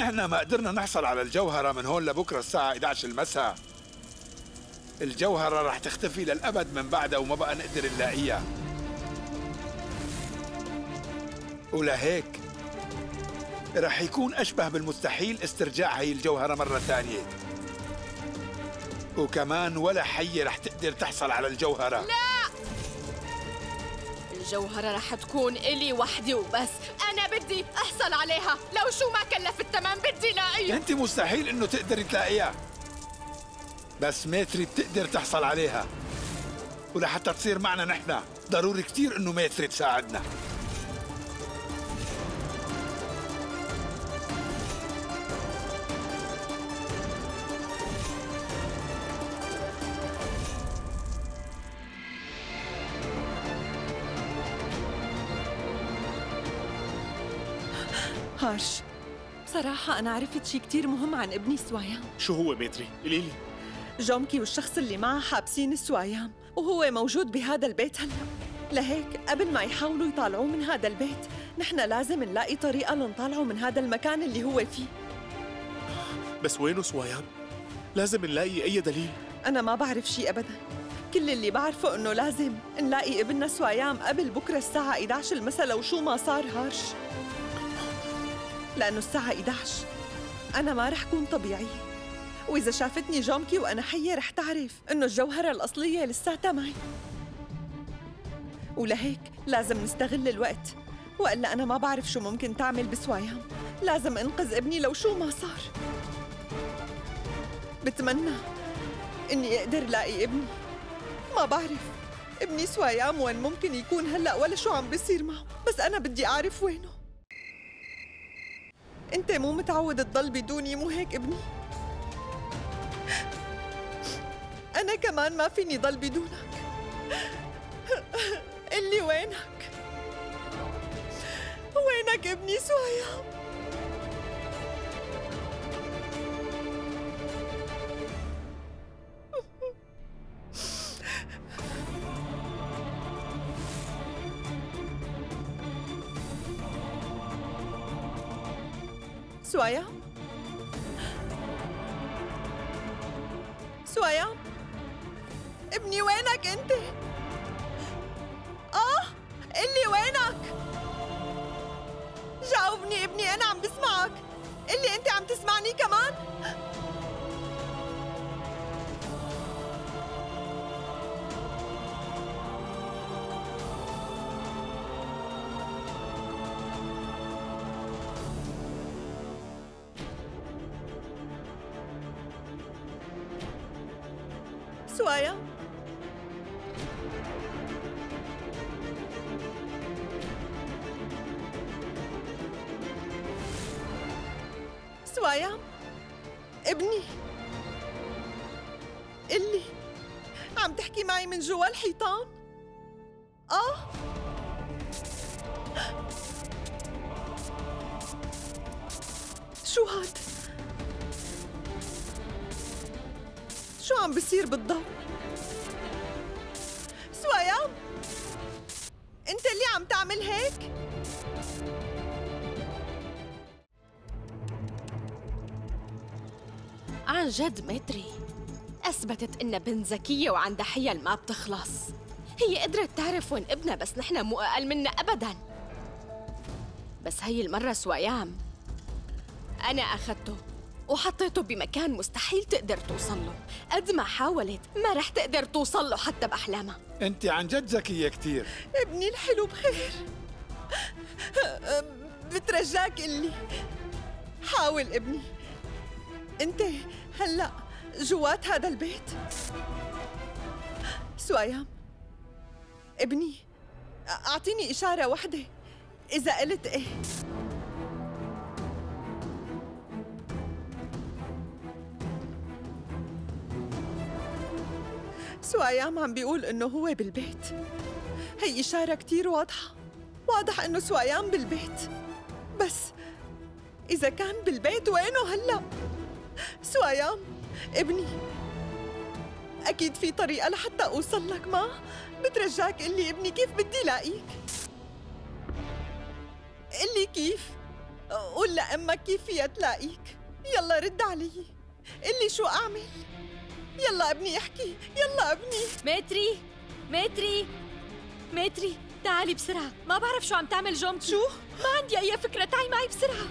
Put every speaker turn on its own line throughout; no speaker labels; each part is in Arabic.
احنا ما قدرنا نحصل على الجوهرة من هون لبكرة الساعة 11 المساء. الجوهرة رح تختفي للأبد من بعدها وما بقى نقدر نلاقيها. ولهيك رح يكون أشبه بالمستحيل استرجاع هي الجوهرة مرة ثانية. وكمان ولا حية رح تقدر تحصل على الجوهرة.
لا، الجوهرة رح تكون إلي وحدي وبس. أنا بدي أحصل عليها لو شو ما كلف التمن، بدي لاقيها.
أنت مستحيل إنه تقدري تلاقيها، بس ماتري بتقدر تحصل عليها. ولحتى تصير معنا نحن ضروري كتير إنه ماتري تساعدنا.
هارش، بصراحة أنا عرفت شي كتير مهم عن ابني سوايام.
شو هو ماتري؟ قوليلي.
جومكي والشخص اللي معه حابسين سوايام، وهو موجود بهذا البيت هلأ. لهيك قبل ما يحاولوا يطالعوه من هذا البيت، نحن لازم نلاقي طريقة لنطالعه من هذا المكان اللي هو فيه.
بس وينه سوايام؟ لازم نلاقي أي دليل.
أنا ما بعرف شي أبداً. كل اللي بعرفه إنه لازم نلاقي ابننا سوايام قبل بكرة الساعة 11 المساء لو شو ما صار هارش. لأنه الساعة 11 أنا ما رح كون طبيعية، وإذا شافتني جومكي وأنا حية رح تعرف إنه الجوهرة الأصلية لساتها معي. ولهيك لازم نستغل الوقت، وإلا أنا ما بعرف شو ممكن تعمل بسوايام. لازم أنقذ ابني لو شو ما صار. بتمنى إني أقدر لاقي ابني. ما بعرف ابني سوايام وين ممكن يكون هلأ ولا شو عم بيصير معه، بس أنا بدي أعرف وينه. أنت مو متعود تضل بدوني، مو هيك ابني؟ أنا كمان ما فيني ضل بدونك. قلي وينك؟ وينك ابني سوايام؟ سوايام؟ سوايام؟ ابني وينك انت؟ قلي وينك؟ جاوبني ابني، انا عم بسمعك. قلي انت عم تسمعني كمان؟ سوايام؟ سوايام؟ ابني، قلي، عم تحكي معي من جوا الحيطان؟ شو هاد؟ شو عم بيصير بالضوء؟ سوايام؟ انت اللي عم تعمل هيك؟
عن جد ماتري أثبتت إنها بنت ذكية وعندها حيل ما بتخلص. هي قدرت تعرف وين ابنها، بس نحن مو أقل منا أبداً. بس هي المرة سوايام أنا أخذته وحطيته بمكان مستحيل تقدر توصل له. قد ما حاولت ما رح تقدر توصل له حتى بأحلامها.
أنت عن جد ذكية كتير.
ابني الحلو بخير. بترجاك قلي، حاول ابني. انت هلأ جوات هذا البيت؟ سوايام ابني، أعطيني إشارة وحدة إذا قلت إيه. سوايام عم بيقول إنه هو بالبيت. هي إشارة كتير واضحة. واضح إنه سوايام بالبيت، بس إذا كان بالبيت وينه هلأ؟ سوايام ابني، أكيد في طريقة لحتى أوصل لك. ما بترجاك قلي ابني كيف بدي لاقيك؟ قلي كيف؟ قول لأمك كيف فيها تلاقيك. يلا رد علي، قلي شو أعمل. يلا ابني احكي، يلا ابني.
ماتري ماتري ماتري، تعالي بسرعة. ما بعرف شو عم تعمل جومتي.
شو؟
ما عندي أي فكرة، تعي معي بسرعة.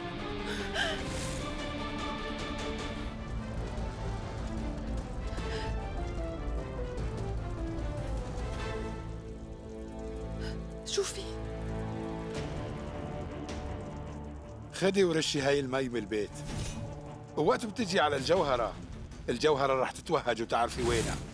شو في؟
خدي ورشي هاي المي بالبيت، ووقت بتجي على الجوهرة رح تتوهج وتعرفي وينها.